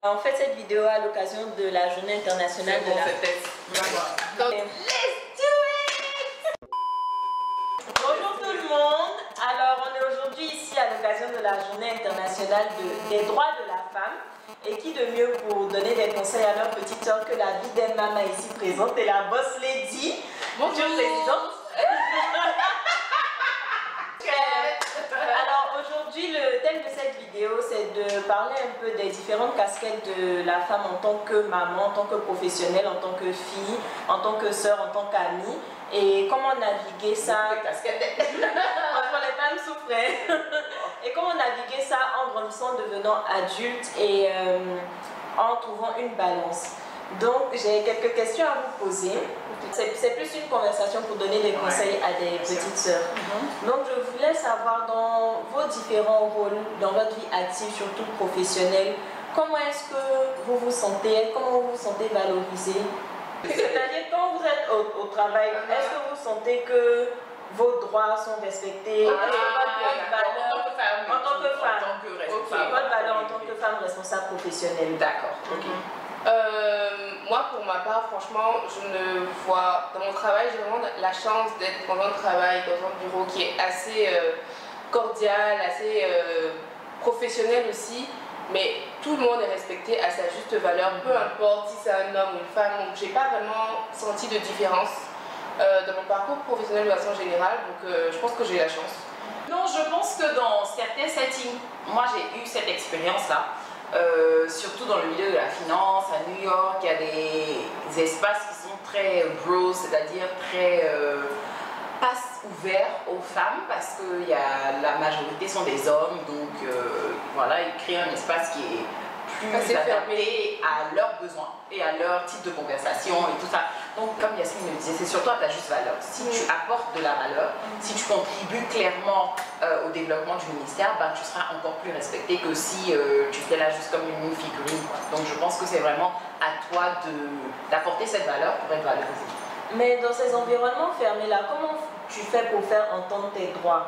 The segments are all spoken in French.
On fait cette vidéo à l'occasion de la journée internationale de la femme. Donc, let's do it! Bonjour tout le monde. Alors, on est aujourd'hui ici à l'occasion de la journée internationale des droits de la femme. Et qui de mieux pour donner des conseils à leur petite soeur que la Biden Mama ici présente et la boss lady. Bonjour présidente. Alors aujourd'hui, le thème de cette vidéo, c'est de parler un peu des différentes casquettes de la femme en tant que maman, en tant que professionnelle, en tant que fille, en tant que sœur, en tant qu'amie, et comment naviguer ça. Entre les femmes souffraient. Et comment naviguer ça en grandissant, devenant adulte et en trouvant une balance. Donc j'ai quelques questions à vous poser. C'est plus une conversation pour donner des conseils à des petites sœurs. Donc je voulais savoir dans vos différents rôles, dans votre vie active, surtout professionnelle, comment est-ce que vous vous sentez, comment vous vous sentez valorisée? C'est-à-dire quand vous êtes au travail, est-ce que vous sentez que vos droits sont respectés? Votre valeur en tant que femme, votre valeur en tant que femme responsable professionnelle? D'accord, ok. Moi, pour ma part, franchement, je ne vois dans mon travail, j'ai vraiment la chance d'être dans un travail, dans un bureau qui est assez cordial, assez professionnel aussi, mais tout le monde est respecté à sa juste valeur, peu importe si c'est un homme ou une femme. Donc, j'ai pas vraiment senti de différence dans mon parcours professionnel de façon générale, donc je pense que j'ai la chance. Non, je pense que dans certains settings, moi j'ai eu cette expérience-là. Surtout dans le milieu de la finance, à New York, il y a des espaces qui sont très bros, c'est-à-dire très pas ouverts aux femmes parce que la majorité sont des hommes, donc voilà, ils créent un espace qui est plus adapté à leurs besoins et à leur type de conversation et tout ça. Donc comme Yasmine le disait, c'est surtout à ta juste valeur. Si tu apportes de la valeur, si tu contribues clairement au développement du ministère, ben, tu seras encore plus respecté que si tu étais là juste comme une figurine. Donc je pense que c'est vraiment à toi d'apporter cette valeur pour être valorisé. Mais dans ces environnements fermés-là, comment tu fais pour faire entendre tes droits?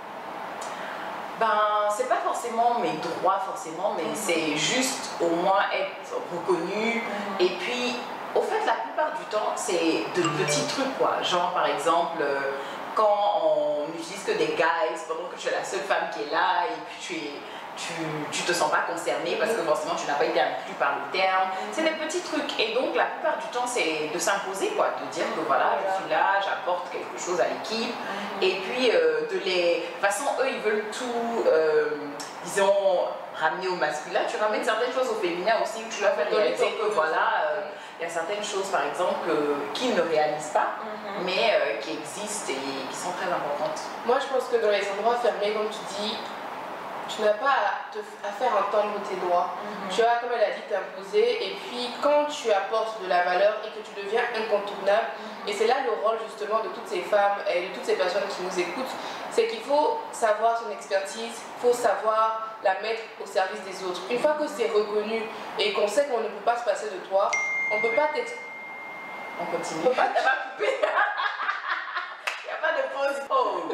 Ben, c'est pas forcément mes droits mais c'est juste au moins être reconnu. Et puis, au fait, la plupart du temps, c'est de petits trucs, quoi. Genre, par exemple, quand on n'utilise que des guys, pendant que tu es la seule femme qui est là, et puis tu te sens pas concernée parce que forcément tu n'as pas été inclus par le terme. C'est des petits trucs. Et donc, la plupart du temps, c'est de s'imposer, quoi. De dire que voilà, je suis là, j'apporte quelque chose à l'équipe. Et puis, de toute façon, eux, ils veulent tout, disons, ramener au masculin. Tu ramènes certaines choses au féminin aussi, où tu leur fais réaliser que voilà, il y a certaines choses, par exemple, qu'ils ne réalisent pas, mais qui existent et qui sont très importantes. Moi, je pense que dans les endroits fermés, comme tu dis, tu n'as pas à faire entendre tes droits. Tu as, comme elle a dit, t'imposer. Et puis, quand tu apportes de la valeur et que tu deviens incontournable, et c'est là le rôle justement de toutes ces femmes et de toutes ces personnes qui nous écoutent, c'est qu'il faut savoir son expertise, il faut savoir la mettre au service des autres. Une fois que c'est reconnu et qu'on sait qu'on ne peut pas se passer de toi, on ne peut pas On continue. On ne peut pas couper. Il n'y a pas de pause. Oh.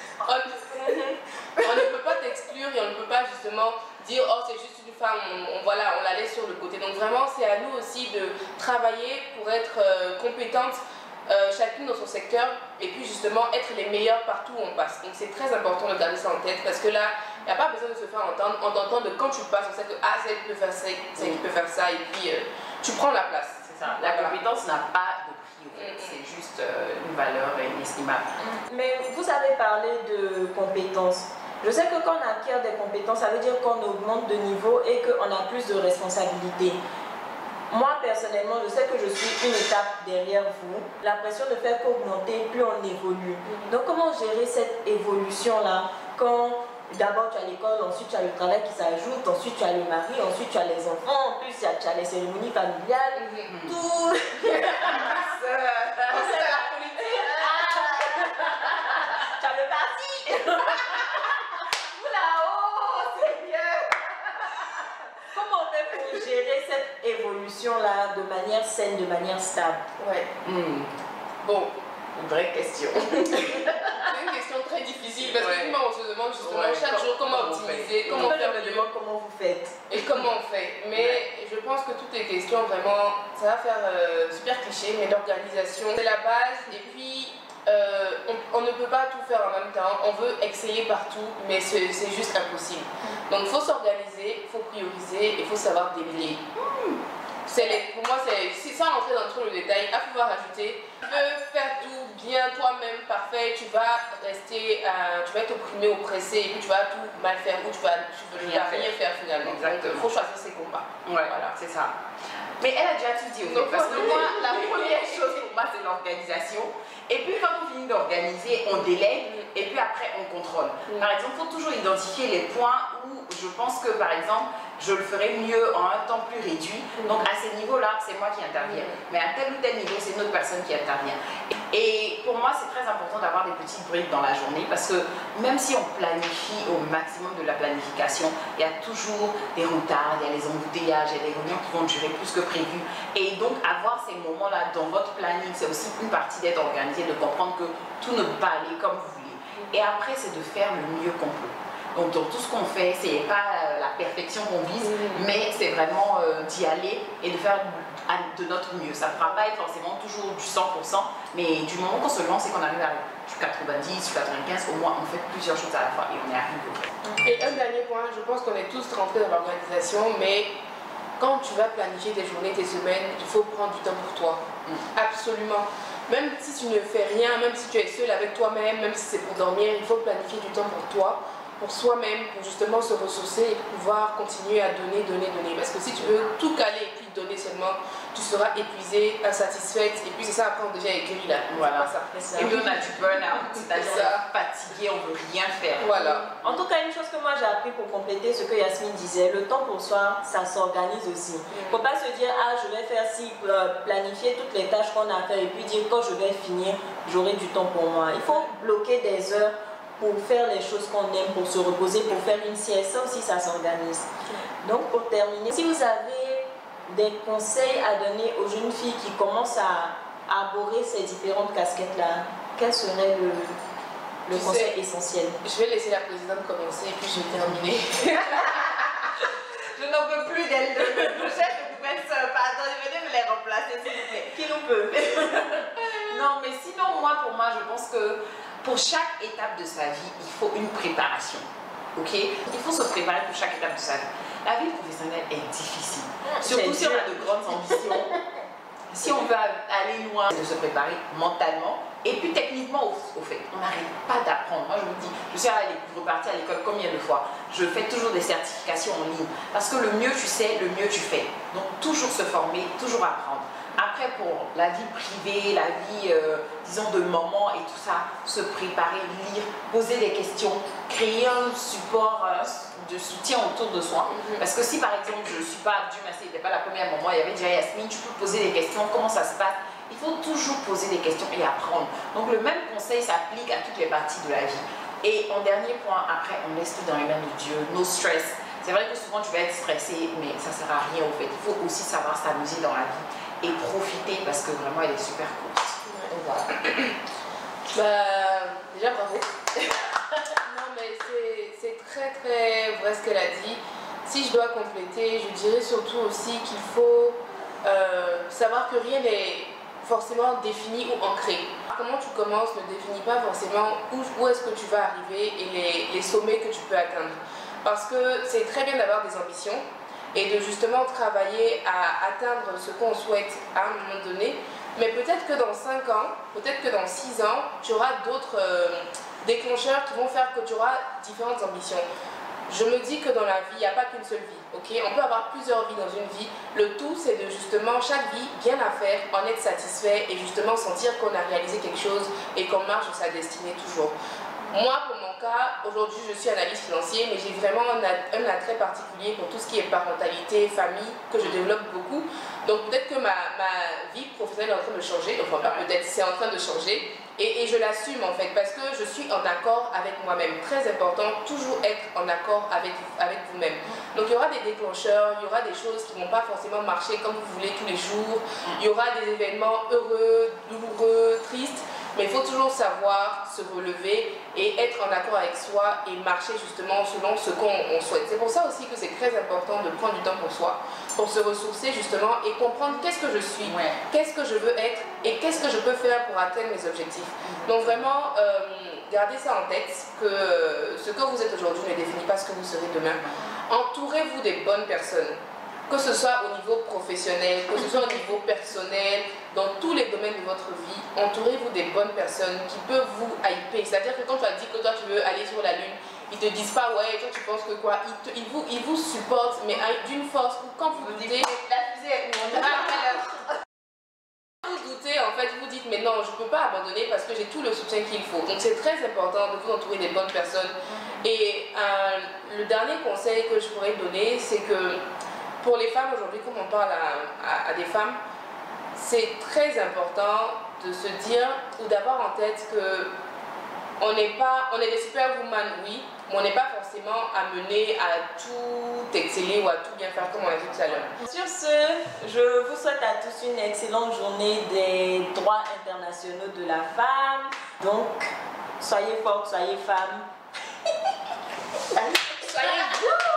On ne peut pas t'exclure et on ne peut pas justement dire oh c'est juste une femme, voilà, on la laisse sur le côté. Donc vraiment c'est à nous aussi de travailler pour être compétentes chacune dans son secteur et puis justement être les meilleures partout où on passe. Donc c'est très important de garder ça en tête parce que là il n'y a pas besoin de se faire entendre, on t'entend de quand tu passes, on sait que ah ça peut faire ça, ça peut faire ça et puis tu prends la place. C'est ça, la compétence n'a pas de prix, c'est juste une valeur inestimable. Mais vous avez parlé de compétences. Je sais que quand on acquiert des compétences, ça veut dire qu'on augmente de niveau et qu'on a plus de responsabilités. Moi, personnellement, je sais que je suis une étape derrière vous. La pression ne fait qu'augmenter, plus on évolue. Donc, comment gérer cette évolution-là quand d'abord tu as l'école, ensuite tu as le travail qui s'ajoute, ensuite tu as le mari, ensuite tu as les enfants, en plus tu as les cérémonies familiales, tout. C'est la politique. Tu as le parti. Comment on fait pour gérer cette évolution-là de manière saine, de manière stable? Ouais. Bon, une vraie question. C'est une question très difficile parce que nous, on se demande justement chaque jour comment optimiser, comment faire mieux. Comment vous faites et comment on fait. Mais pense que toutes les questions, vraiment, ça va faire super cliché, mais l'organisation, c'est la base. Et puis, on ne peut pas tout faire en même temps. On veut exceller partout, mais c'est juste impossible. Donc, il faut s'organiser, il faut prioriser, il faut savoir déléguer. Pour moi, c'est sans rentrer dans trop le détail, à pouvoir ajouter. Tu veux faire tout bien toi-même, parfait, tu vas être opprimé, oppressé, et puis tu vas tout mal faire, ou tu vas rien faire finalement. Exactement. Il faut choisir ses combats. Ouais, voilà, c'est ça. Mais elle a déjà tout dit, parce que moi, la première chose pour moi, c'est l'organisation. Et puis quand on finit d'organiser, on délègue, et puis après, on contrôle. Par exemple, il faut toujours identifier les points où je pense que, par exemple, je le ferais mieux en un temps plus réduit. Donc à ces niveaux-là, c'est moi qui interviens. Mais à tel ou tel niveau, c'est une autre personne qui intervient. Et pour moi, c'est très important d'avoir des petites briques dans la journée parce que même si on planifie au maximum de la planification, il y a toujours des retards, il y a les embouteillages, il y a des réunions qui vont durer plus que prévu. Et donc avoir ces moments-là dans votre planning, c'est aussi une partie d'être organisé, de comprendre que tout ne peut pas aller comme vous voulez. Et après, c'est de faire le mieux qu'on peut. Donc dans tout ce qu'on fait, c'est pas la perfection qu'on vise, mais c'est vraiment d'y aller et de faire de notre mieux. Ça ne fera pas être forcément toujours du 100%, mais du moment qu'on se lance et qu'on arrive à du 90, du 95, au moins on fait plusieurs choses à la fois et on y arrive au fait. Et un dernier point, je pense qu'on est tous rentrés dans l'organisation, mais quand tu vas planifier tes journées, tes semaines, il faut prendre du temps pour toi. Absolument. Même si tu ne fais rien, même si tu es seul avec toi-même, même si c'est pour dormir, il faut planifier du temps pour toi, pour soi-même, pour justement se ressourcer et pouvoir continuer à donner. Parce que si tu veux tout caler et puis donner seulement, tu seras épuisée, insatisfaite. Et puis c'est ça, après on devient aigri là. Voilà. Ça. Et puis on a du burn-out, c'est-à-dire fatigué, on ne veut rien faire. Voilà. En tout cas, une chose que moi j'ai appris pour compléter ce que Yasmine disait, le temps pour soi, ça s'organise aussi. Il ne faut pas se dire, ah je vais faire ci, planifier toutes les tâches qu'on a à faire et puis dire quand je vais finir, j'aurai du temps pour moi. Il faut bloquer des heures pour faire les choses qu'on aime, pour se reposer, pour faire une sieste, ça aussi ça s'organise. Donc pour terminer, si vous avez des conseils à donner aux jeunes filles qui commencent à arborer ces différentes casquettes-là, quel serait le conseil essentiel? Je vais laisser la présidente commencer et puis je vais terminer. Je n'en peux plus d'elle, de chef de poubelle, pardon, venez me les remplacer s'il vous plaît. Qui nous peut? Non, mais sinon, pour moi, je pense que pour chaque étape de sa vie, il faut une préparation. Ok? Il faut se préparer pour chaque étape de sa vie. La vie professionnelle est difficile. Surtout si on a de grandes ambitions. Si on veut aller loin, de se préparer mentalement. Et puis techniquement, au fait, on n'arrête pas d'apprendre. Moi, je me dis, je suis repartie à l'école combien de fois? Je fais toujours des certifications en ligne. Parce que le mieux tu sais, le mieux tu fais. Donc, toujours se former, toujours apprendre. Après, pour la vie privée, la vie, disons, de maman et tout ça, se préparer, lire, poser des questions, créer un support de soutien autour de soi. Parce que si, par exemple, je ne suis pas, Dieu merci, il n'était pas la première maman, il y avait déjà Yasmine, tu peux poser des questions, comment ça se passe? Il faut toujours poser des questions et apprendre. Donc, le même conseil s'applique à toutes les parties de la vie. Et en dernier point, après, on laisse tout dans les mains de Dieu, no stress. C'est vrai que souvent, tu vas être stressé, mais ça ne sert à rien, au fait. Il faut aussi savoir s'amuser dans la vie et profiter parce que vraiment elle est super courte. Donc voilà. Déjà bravo. Non mais c'est très très vrai ce qu'elle a dit. Si je dois compléter, je dirais surtout aussi qu'il faut savoir que rien n'est forcément défini ou ancré. Comment tu commences ne définit pas forcément où est-ce que tu vas arriver et les sommets que tu peux atteindre. Parce que c'est très bien d'avoir des ambitions et de justement travailler à atteindre ce qu'on souhaite à un moment donné. Mais peut-être que dans 5 ans, peut-être que dans 6 ans, tu auras d'autres déclencheurs qui vont faire que tu auras différentes ambitions. Je me dis que dans la vie, il n'y a pas qu'une seule vie. Okay, on peut avoir plusieurs vies dans une vie. Le tout, c'est de justement, chaque vie, bien la faire, en être satisfait et justement sentir qu'on a réalisé quelque chose et qu'on marche sur sa destinée toujours. Moi, pour mon cas, aujourd'hui, je suis analyste financier, mais j'ai vraiment un attrait particulier pour tout ce qui est parentalité, famille, que je développe beaucoup. Donc peut-être que ma vie professionnelle est en train de changer, enfin pas peut-être, c'est en train de changer. Et je l'assume en fait, parce que je suis en accord avec moi-même. Très important, toujours être en accord avec vous-même. Donc il y aura des déclencheurs, il y aura des choses qui ne vont pas forcément marcher comme vous voulez tous les jours. Il y aura des événements heureux, douloureux, tristes. Mais il faut toujours savoir se relever et être en accord avec soi et marcher justement selon ce qu'on souhaite. C'est pour ça aussi que c'est très important de prendre du temps pour soi, pour se ressourcer justement et comprendre qu'est-ce que je suis, qu'est-ce que je veux être et qu'est-ce que je peux faire pour atteindre mes objectifs. Donc vraiment, gardez ça en tête, que ce que vous êtes aujourd'hui ne définit pas ce que vous serez demain. Entourez-vous des bonnes personnes, que ce soit au niveau professionnel, que ce soit au niveau personnel, dans tous les domaines de votre vie, entourez-vous des bonnes personnes qui peuvent vous hyper. C'est-à-dire que quand tu as dit que toi tu veux aller sur la lune, ils te disent pas ouais, toi tu penses que quoi, ils vous supportent, mais d'une force où quand vous doutez, la fusée, vous doutez, en fait, vous dites mais non, je peux pas abandonner parce que j'ai tout le soutien qu'il faut. Donc c'est très important de vous entourer des bonnes personnes. Et le dernier conseil que je pourrais donner, c'est que pour les femmes aujourd'hui, comme on parle à des femmes, c'est très important de se dire ou d'avoir en tête que on est des superwoman, oui, mais on n'est pas forcément amené à tout exceller ou à tout bien faire comme on a dit tout à l'heure. Sur ce, je vous souhaite à tous une excellente journée des droits internationaux de la femme. Donc, soyez fortes, soyez femmes. Soyez vous.